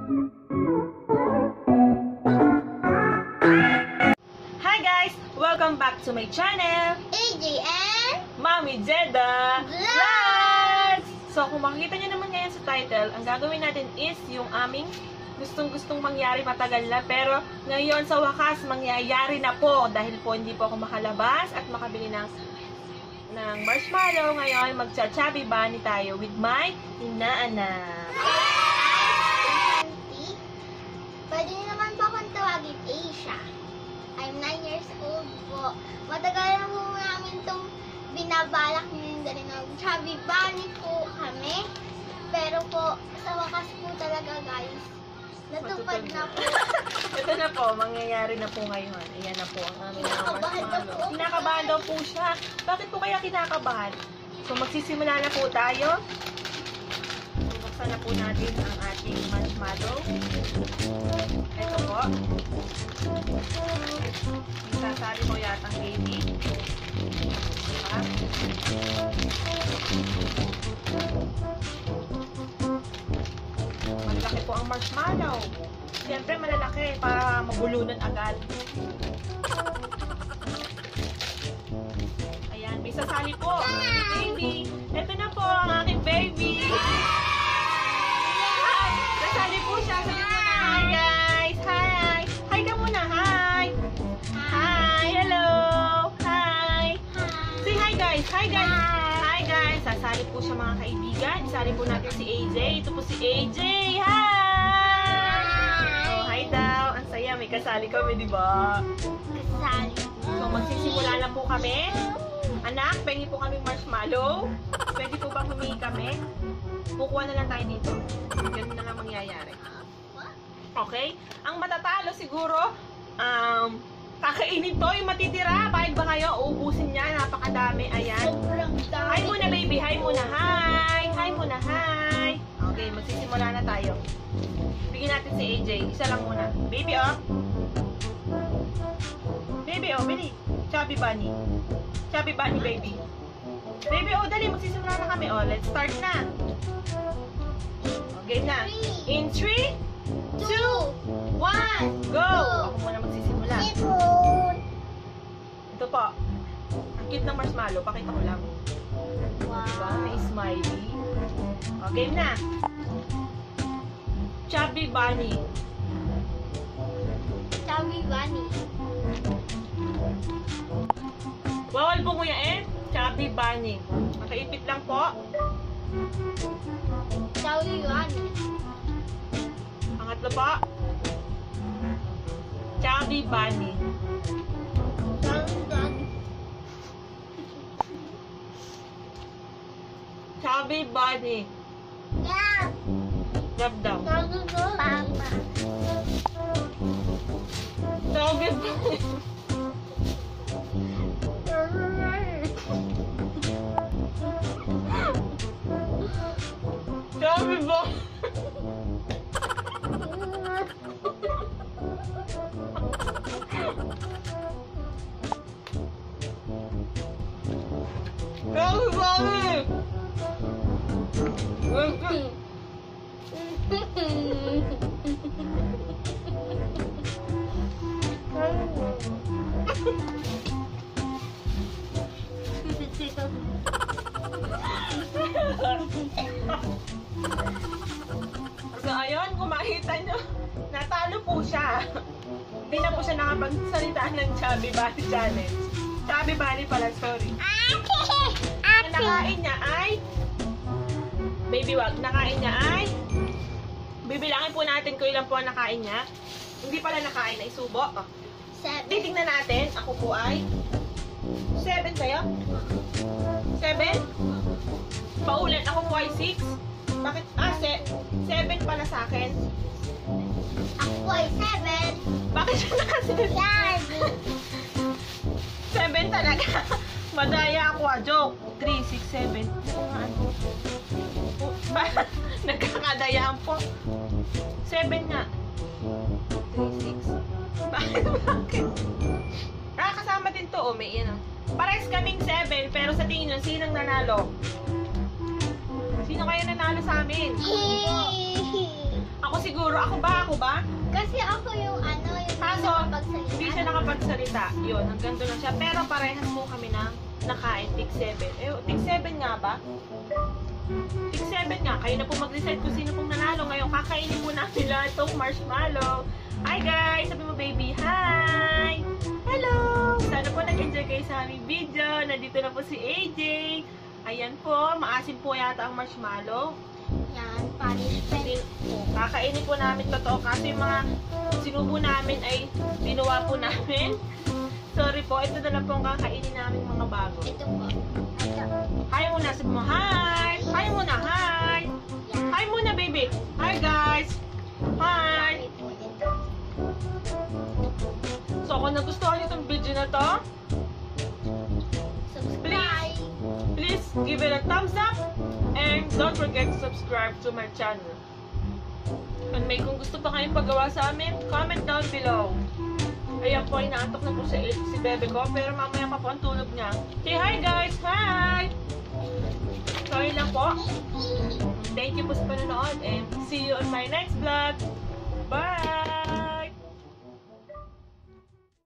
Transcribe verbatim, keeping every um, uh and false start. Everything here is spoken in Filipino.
Hi guys! Welcome back to my channel! A J and Mami Jeddah Vlogs! So kung makikita nyo naman ngayon sa title, ang gagawin natin is yung aming gustong-gustong mangyari matagal na, pero ngayon sa wakas mangyayari na po dahil po hindi po ako makalabas at makabili ng ng marshmallow. Ngayon magcha-chubby bunny tayo with my inaanak. eishanti. Pwede niyo naman po akong tawagin Aisha. I'm nine years old po. Matagal na po namin itong binabalak nyo dali ng chubby bunny po kami. Pero po, sa wakas po talaga guys, natupad na po. Ito na po, mangyayari na po ngayon. Ayan na po ang aming Kinakabahan na po. Kinakabahan daw po siya. Bakit po kaya kinakabahan? So magsisimula na po tayo. Buksan na po natin ang ating marshmallow. Ito po. Isasali ko yatang baby. Diba? Malaki po ang marshmallow. Siyempre malalaki para mabulunan agad. Ayan, may sasali po. Baby. Ito na po ang aking baby. Ayan, sasali po siya. Sabi mo na, hi guys. Hi. Hi ka muna, hi. Hi, hello. Hi. Say hi guys. Hi guys. Hi guys. Sasali po siya mga kaibigan. Isali po natin si A J. Ito po si A J. Hi. Oh, hi daw. Ang saya. May kasali kami, di ba? Kasali. So, magsisimula na po kami. Anak, pengi po kaming marshmallow. Pwede po bang humingi kami? Kukuha na lang tayo dito. Ganun na lang mangyayari. Okay? Ang matatalo siguro, um, kakainin to yung matitira. Bakit ba kayo? Uubusin niya. Napakadami. Ayan. Sobrang dami. Hi muna, baby. Hi muna. Hi. Hi muna. Hi. Okay, magsisimula na tayo. Bigyan natin si A J. Isa lang muna. Baby, oh. Baby, oh. Bili. Chubby bunny. Chubby bunny, baby. Baby, oh. Dali. Magsisimula na kami. Oh, let's start na. Okay na. In three, two, one, go! Ako muna magsisimula. Sipon. Ito po. Ang cute ng marshmallow. Pakita ko lang. Diba? May smiley. O, game na. Chubby bunny. Chubby bunny. Bawal po kuya eh. Chubby bunny. Makaipit lang po. Chubby bunny. Pangatlo po. Chubby bunny. Chubby bunny. Chubby bunny. Yeah. Grab daw. Chubby bunny. Chubby bunny. Chubby bunny. Chubby bunny. So, ayun, kung makita nyo, natalo po siya. Hindi na po siya nakapagsalita ng Chubby Bunny Challenge. Chubby Bunny pala, sorry. Ang nakain niya ay baby wag, nakain niya ay bibilangin po natin kung ilan po ang nakain niya. Hindi pala nakain, na isubo. Oh. Seven. Titignan natin, ako po ay seven kayo? seven? Paulit, ako po ay six. Bakit? Ah, se seven pala sa akin. Ako ay seven. Bakit siya naka-seven? Yan. seven talaga. Madaya ako ah, joke. three, six, seven. Nagkakadayaan po. seven nga. three, six. Bakit? Bakit? Ah, kasama din to. Oh, may yan oh. Parehas kaming seven, pero sa tingin nyo, sinong nanalo? Sino kaya nanalo sa amin? Ako siguro, ako ba? Ako ba? Kasi ako yung ano, yung Kaso, nakapagsalita. hindi siya nakapagsalita. Yun, hanggang doon lang siya. Pero parehas mo kami na nakain. Tig seven. Eh, tig seven nga ba? Tig seven nga. Kayo na po mag-decide kung sino pong nanalo. Ngayon, kakainin po natin lahat itong marshmallow. Hi guys! Sabi mo baby, hi! Hello! Sana po nag-enjoy kayo sa aming video. Nandito na po si A J. Ayan po, maasim po yata ang marshmallow. Yan, punishment. Sin oh, kakainin po namin totoo kasi yung mga sinubo namin ay binuwa po namin. Sorry po, ito na lang po ang kakainin namin mga bago. Ito po. Ito. Hi muna, sabi mo hi! Hi muna, hi! Yan. Hi muna baby! Hi guys! Hi! Dami po ito. So kung nagustuhan niyo itong video na to, Subscribe. please give it a thumbs up and don't forget to subscribe to my channel. Kung may kung gusto pa kayong pagawa sa amin, comment down below. Ayan po, inaantok na po si, si bebe ko, pero mamaya pa po ang tulog niya. Say hi guys! Hi! Sorry lang po. Thank you po sa panonood and see you on my next vlog. Bye!